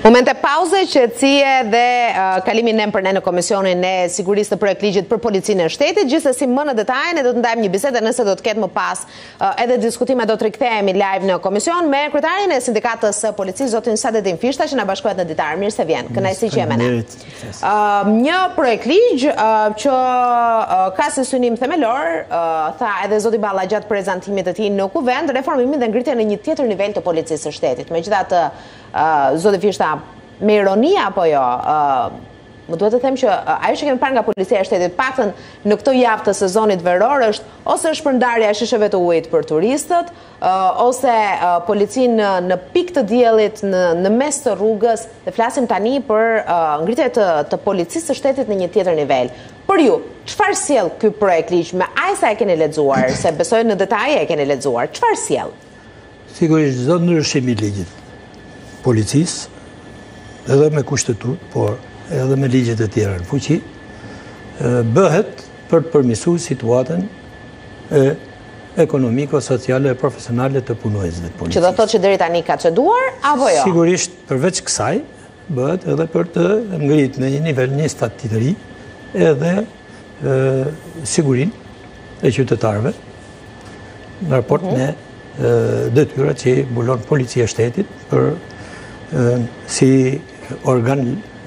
Momente pauze, qetësie dhe kalimin për ne në Komisionin e Sigurisë të Projektligjit për Policinë e Shtetit. Gjithsesi më në detaj ne do të ndajmë një bisedë, nëse do të ketë më pas edhe diskutime, do të rikthehemi live në komision me kryetarin e Sindikatës së Policisë, zotin Sadettin Fishta, që na bashkohet në ditar. Mirë se vjen. Kënaqësi që jemi ne. Një projektligj që ka si synim themelor, tha edhe zoti Balla gjatë prezantimit të tij në Kuvend, reformimin dhe ngritjen në një tjetër nivel të Policisë së Shtetit. Megjithatë, zoti Fishta, me ironi apo jo, më duhet të them që ajo që kemi parë nga Policia e Shtetit, paktën në këtë javë të sezonit veror, është ose shpërndarja e shisheve të ujit për turistët, ose policinë në pikë të diellit në mes të rrugës, dhe flasim tani për ngritje të Policisë së Shtetit në një tjetër nivel. Për ju, çfarë sjell ky projekt ligj me aq sa e keni lexuar, se besoj në detaje e keni lexuar, çfarë sjell? Sigurisht çdo ndryshim i ligjit policisë, edhe me kushtetut, por edhe me ligjet e tjera në fuqi, bëhet për të përmirësuar situatën ekonomiko, sociale e profesionale të punojësve të policisë. Që do thotë që deri tani ka ceduar apo jo? Sigurisht, përveç kësaj, bëhet edhe për të ngritur në një nivel një stat të ri, edhe sigurinë e qytetarëve në raport me detyrat që mbulon Policia e Shtetit për si organ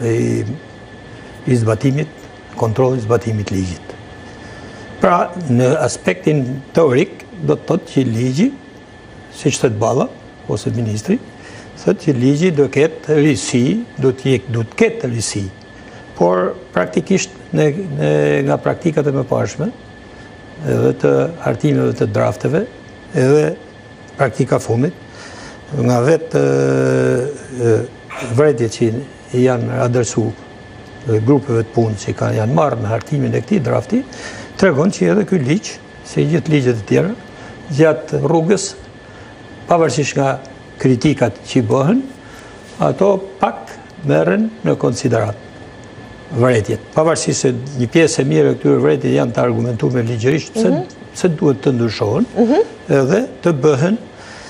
i zbatimit, kontrollit zbatimit ligjit. Pra, në aspektin teorik, do të thotë që ligji, si që thëtë Balla, ose ministri, thëtë që ligji do ketë risi, do të ketë risi, por praktikisht nga praktikat e mëparshme, edhe të hartimeve të drafteve, edhe praktika fundit, nga vetë vërejtje që janë adresu grupeve të punë që janë marrë në hartimin e këtij drafti, tregon që edhe ky ligj, si gjithë ligjet e tjera, gjatë rrugës, pavarësisht nga kritikat që bëhen, ato pak merren në konsiderat vërejtjet. Pavarësisht se një pjesë e mirë e këtyre vërejtjet janë të argumentuar ligjërisht pse duhet të ndryshohen, edhe të bëhen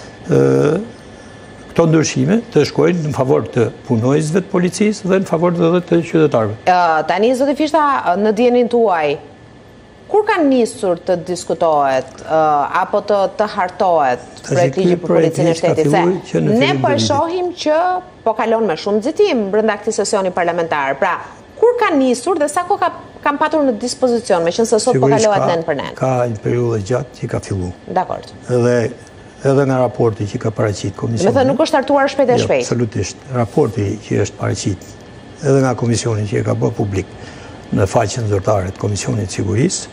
këto ndryshime të shkojnë në favor të punojësve të policisë dhe në favor të qytetarëve. Tani, zoti Fishta, në dijenin tuaj, kur ka nisur të diskutohet apo të hartohet projektligji për Policinë e Shtetit? Se ne po e shohim që po kalon me shumë nxitim brenda këtij sesioni parlamentar. Pra, kur ka nisur dhe sa kohë kam patur në dispozicion, meqense sot po kalohet nen për nen? Ka një periudhë gjatë që ka filluar. Dakor. Edhe nga raporti që ka paraqit komisioni. Me thënë nuk është hartuar shpejt e shpejt. Absolutisht. Raporti që është paraqit edhe nga komisioni që e ka bërë publik në faqen zyrtare të Komisionit të Sigurisë,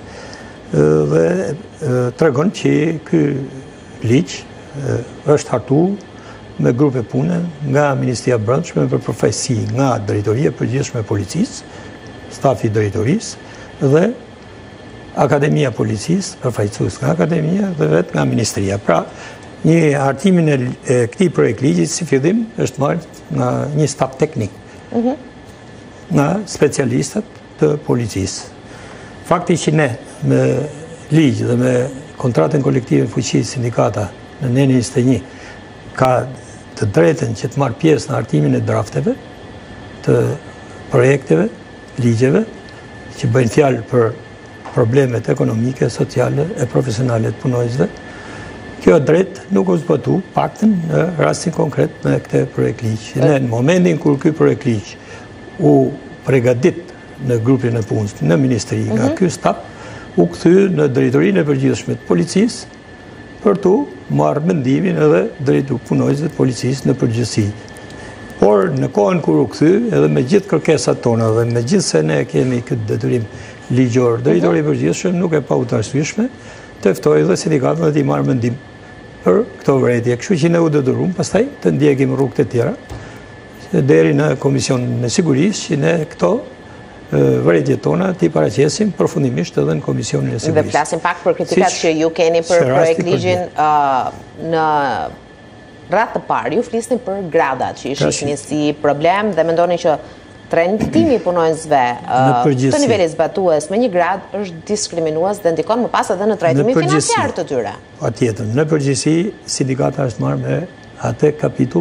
dhe tregon që ky ligj është hartuar me grupe pune nga Ministria e Brendshme për përfaqësi nga Drejtoria e Përgjithshme e Policisë, stafi i drejtorisë dhe Akademia Policisë, përfaqësues nga Akademia dhe vetë nga Ministria. Pra, një hartimin e këtij projektligji si fillim është marrë nga një staf teknik, nga specialistët të policisë. Fakti që ne me ligj dhe me kontratën kolektive fuqisë sindikata në Neni 21 ka të drejtën që të marrë pjesë në hartimin e drafteve të projekteve, ligjeve, që bëjnë fjalë për problemet ekonomike, sociale e profesionale të punojësve. Kjo drejt nuk u zbatu, paktën në rastin konkret me këtë projekt ligj. Në momentin kur ky projekt ligj u përgatit në grupin e punës në ministri nga ky staf, u kthy në Drejtorinë e Përgjithshme të Policisë për të marrë mendimin edhe drejtu punojësve të policisë në përgjithësi. Por në kohën kur u kthy, edhe me gjithë kërkesat tona dhe me gjithë se ne kemi këtë detyrim ligjor, Drejtori i Përgjithshëm nuk e pa u të arsyeshme të ftoi dhe sindikatën dhe t'i marrë mendim për këto vërejtje. Kështu që ne u detyruam pastaj të ndjekim rrugët e tjera deri në Komisionin e Sigurisë që ne këto vërejtjet tona t'i paraqesim përfundimisht edhe në Komisionin e Sigurisë. Dhe flasim pak për kritikat që ju keni për projektligjin në radhë të parë. Ju flisni për gradat që ishin si problem dhe mendoni që trajtimi i punojësve të nivelit zbatues me një grad është diskriminues dhe ndikon më pas edhe në trajtimin financiar të tyre. Patjetër, në përgjithësi sindikata është marrë me atë kapitull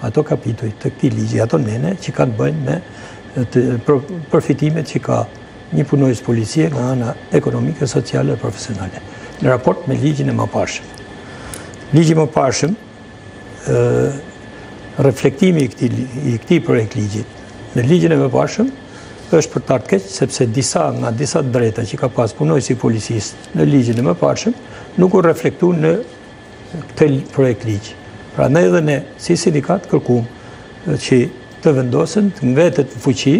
ato kapituj të këtij ligji, ato nene që kanë bëjnë me përfitimet që ka një punojës policie nga ana ekonomike, sociale dhe profesionale, në raport me ligjin e mëparshëm. Ligji i mëparshëm, reflektimi i këtij projekt ligjit në ligjin e mëparshëm është për tartë keq, sepse disa drejta që ka pas punojësi i policisë në ligjin e mëparshëm nuk u reflektu në këtë projekt ligj. Pra ne edhe ne, si sindikat, kërkum që të vendosen të mbetet në fuqi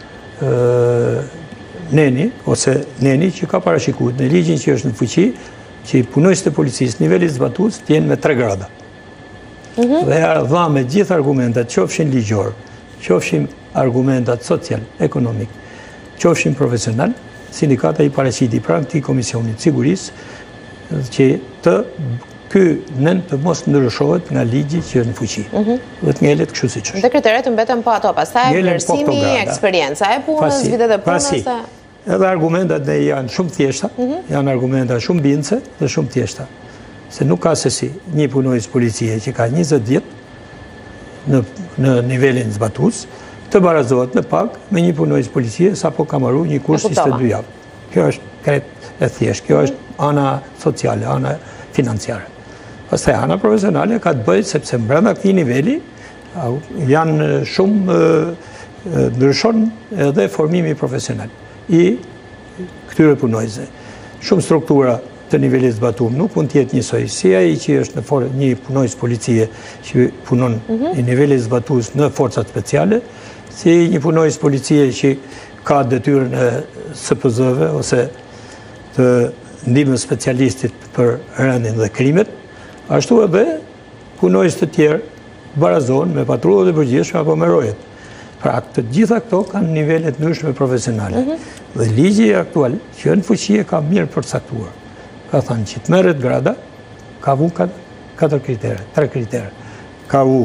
neni që ka parashikuar në ligjin që është në fuqi, që punojësit e policisë nivelit zbatues të jenë me 3 grada. Dhe dha me gjithë argumentat, qofshin ligjor, qofshin argumentat social, ekonomik, qofshin profesional, sindikata i paraqiti pranë këtij komisionit sigurisë që ky nën të mos ndryshohet nga ligji që është në fuqi. Dhe të ngelet kështu siç është. Dhe kriteret mbeten po ato, pastaj vlerësimi, eksperjenca e punës, vitet e punës. Edhe argumentat janë shumë thjeshta, janë argumenta shumë bindëse dhe shumë thjeshta. Se nuk ka se si një punojës policie që ka 20 vjet në nivelin zbatues të barazohet në pagë me një punojës policie sa po ka marrë një kurs 22 javë. Kjo është krejt e thjeshtë, kjo është ana sociale, ana financiare. Pastaj ana profesionale ka të bëjë sepse brenda këtij niveli janë shumë ndryshon edhe formimi profesional i këtyre punojësve. Shumë struktura të nivelit zbatuar nuk mund të jetë njësoj si ai që është në një punojës policie që punon në nivelit zbatues në forcat speciale, si një punojës policie që ka detyrën e SPZ-ve ose të ndihmës specialistit për rëndin dhe krimet, ashtu edhe punojës të tjerë barazohen me patrullat e përgjithshme apo me rojet. Pra, të gjitha këto kanë nivelet ndryshme profesionale. Dhe ligji aktual që në fuqi ka mirë përcaktuar. Ka thënë që të merret grada, ka vu 4 kritere, 3 kritere. Ka vu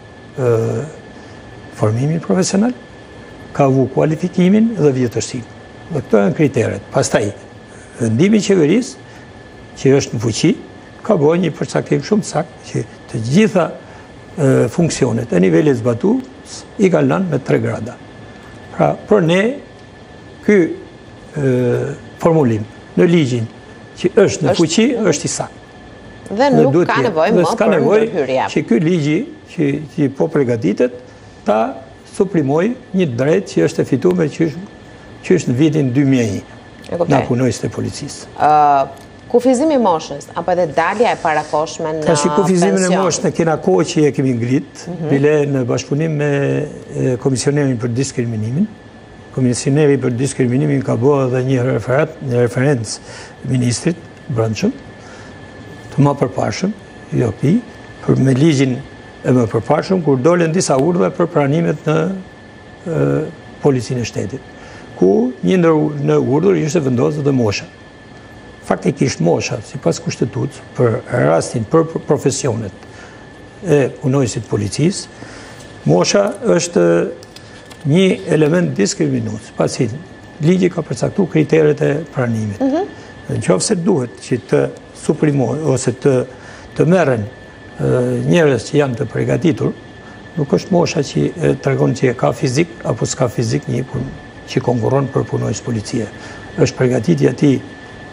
formimin profesional, ka vu kualifikimin dhe vjetërsinë. Dhe këto janë kriteret. Pastaj, vendimi i qeverisë, që është në fuqi, ka bërë një përcaktim shumë saktë që të gjitha funksionet e nivelit zbatuar i ka lënë me 3 grada. Pra, për ne, ky formulim në ligjin që është në fuqi, është i saktë. Dhe nuk ka nevojë më për ndërhyrje. Që ky ligji që po përgatitet ta suprimoj një drejtë që është e fituar që është në vitin 2001 nga punojësit e policisë. Kufizimi i moshës, apo edhe dalja e parakoshme në pension? Kufizimin e moshës në kena kohë që e kemi ngrit, bile në bashkëpunim me Komisionerin për diskriminimin. Komisioneri për diskriminimin ka bërë edhe një referencë ministrit brendshëm, të më përparshëm, jo këtij, për me ligjin e më përparshëm, kur dolen disa urdhë për pranimet në policinë e shtetit, ku një në urdhër ishte vendosur dhe mosha. Faktikisht mosha, si pas kushtetutës, për rastin për profesionet e punojësit policisë, mosha është një element diskriminues, pasi ligji ka përcaktuar kriteret e pranimit. Në qoftë se duhet që të suprimojë ose të merren njerëz që janë të përgatitur, nuk është mosha që tregon që ka fizik apo s'ka fizik një që konkurron për punojës policie. Është përgatitja e tij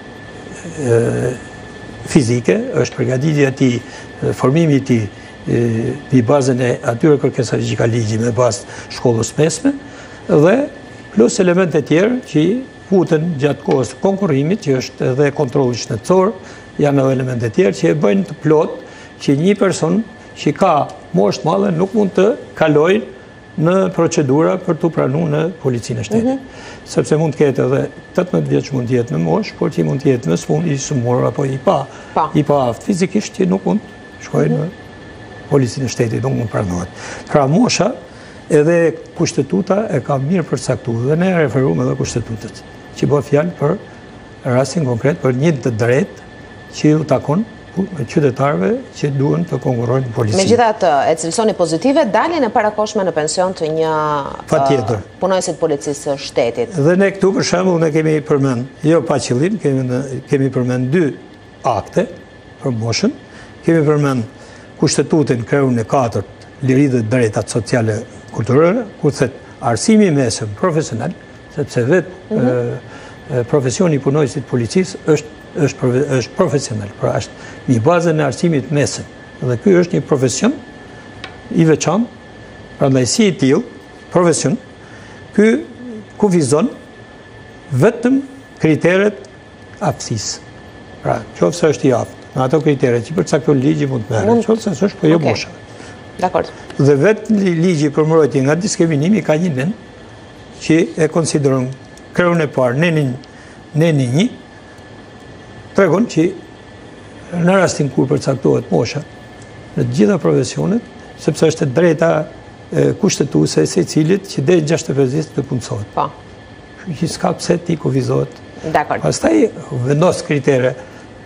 fizike, është përgatitja e tij, formimi i tij në bazën e atyre kërkesave që ka ligji me bazë shkollës mesme dhe plus elemente tjerë që futen gjatë kohës të konkurrimit, që është edhe kontrolli shëndetësor, janë edhe elemente tjerë që e bëjnë të plot që një person që ka moshë të madhe nuk mund të kalojë në procedura për të pranuar në policinë e shtetit. Sepse mund të ketë edhe 18 vjeç mund të jetë në moshë, por që mund të jetë në sfond i sëmurë apo i pa fizikisht që nuk mund të shkojë në policinë e shtetit, nuk mund pranohet. Pra mosha edhe kushtetuta e ka mirë përcaktuar dhe ne referuam edhe kushtetutës, që bëhet fjalë për rastin konkret për një të drejtë që u takon qytetarëve që duhen të konkurrojnë në policinë. Megjithatë, e cilësoni pozitive daljen e parakoshme në pension të një punojësit policisë së shtetit. Dhe ne këtu për shembull ne kemi përmend, jo pa qëllim, kemi përmend 2 akte për moshën, kemi përmend kushtetutën kreun e 4 liri dhe drejtat sociale kulturore, ku thët arsimi mesëm profesional, sepse vetë profesioni i punojësit policisë është profesional, pra është një bazë në arsimit mesëm. Dhe ky është një profesion i veçantë, prandaj si i tillë profesion, ky kufizon vetëm kriteret aftësisë. Pra, qoftë është i aftë, në ato kriteret që përcakton ligji mund të merret, qoftë se është po jo mosha. Dakor. Dhe vetë ligji për mbrojtje nga diskriminimi ka një nen që e konsideron kreun e parë neni 1, tregon që në rastin kur përcaktohet mosha në të gjitha profesionet, sepse është drejta kushtetuese e secilit që deri 65 të punësohet. Po. Që s'ka pse ti kufizohet. Dakor. Pastaj vendos kritere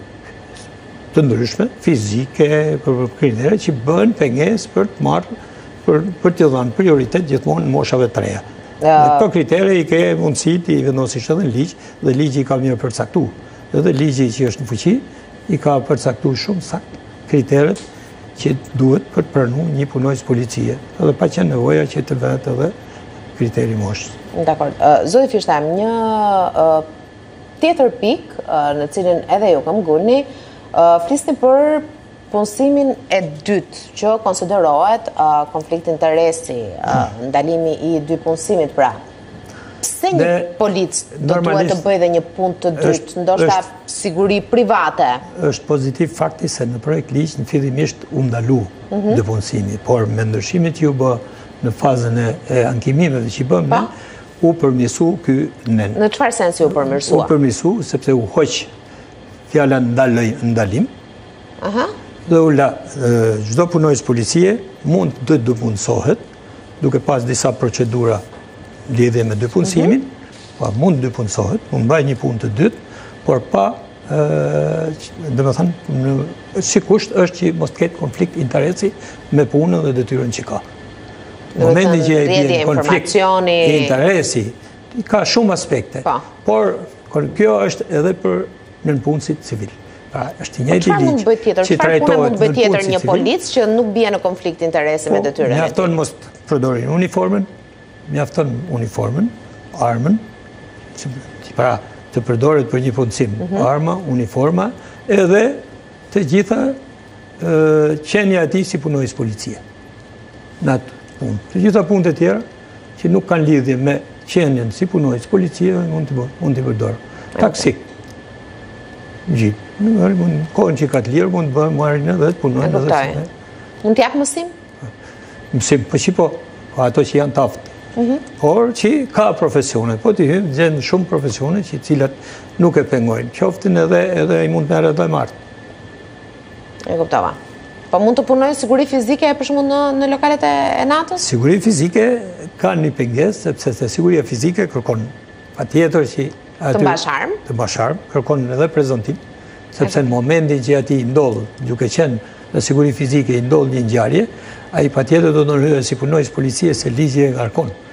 të ndryshme, fizike, për kritere që bën pengesë për të marrë, për të dhënë prioritet gjithmonë moshave të reja. Dhe këto kritere i ke mundësi ti vendosësh edhe në ligj, dhe ligji i ka mirë përcaktuar. Edhe ligji që është në fuqi i ka përcaktuar shumë saktë kriteret që duhet për të pranuar një punojës policie, edhe pa qenë nevoja që të vetë edhe kriteri moshës. Dakor. Zoti Fishtam, një tjetër pikë në cilën edhe ju kam ngulni, flisni për punësimin e dytë, që konsiderohet konflikt interesi, ndalimi i dy punësimit pra. Pse një polic do duhet të bëjë dhe një punë të dytë, ndoshta siguri private? Është pozitiv fakti se në projekt ligj në fillimisht u ndalu dy punësimi, por me ndryshimet që u bë në fazën e ankimimeve që i bëm ne, u përmirësu ky nen. Në çfarë sensi u përmirësua? U përmirësu sepse u hoq fjala ndalim. Dhe u la çdo punojës policie mund të punësohet, duke pas disa procedura lidhje me dy punësimin, pa mund dy punësohet, mund bëj një punë të dytë, por pa, domethënë, si kusht është që mos të ketë konflikt interesi me punën dhe detyrën që ka. Në momentin që e bie konflikt interesi, ka shumë aspekte, por kjo është edhe për nënpunësit civil. Është një ligj që trajtohet mund bëj tjetër një polic që nuk bie në konflikt interesi me detyrën. Mjafton mos përdorin uniformën, mjafton uniformën, armën, pra të përdoret për një punësim, arma, uniforma, edhe të gjitha qenia e tij si punojës policie. Në atë punë. Të gjitha punët e tjera që nuk kanë lidhje me qenien si punojës policie mund t'i përdorë. Taksi. Gjip. Në kohën që ka të lirë, mund të bëjmë marrin edhe të punojnë edhe se. Mund t'jap mësim? Mësim, po ato që janë taftë. Por që ka profesione, po t'i hymë gjenë shumë profesione që cilat nuk e pengojnë. Qoftin edhe i mund merë edhe martë. E kuptova. Po mund të punojnë siguri fizike për shumë në lokalet e natës? Siguri fizike ka një pengesë, sepse siguria fizike kërkon patjetër që të mbash armë? Të mbash armë, kërkon edhe prezantim, sepse në momentin që ati ndodhë, duke qenë në siguri fizike i ndodhë një ngjarje, ai patjetër do të ndryhet si punojës policie se ligji e ngarkon.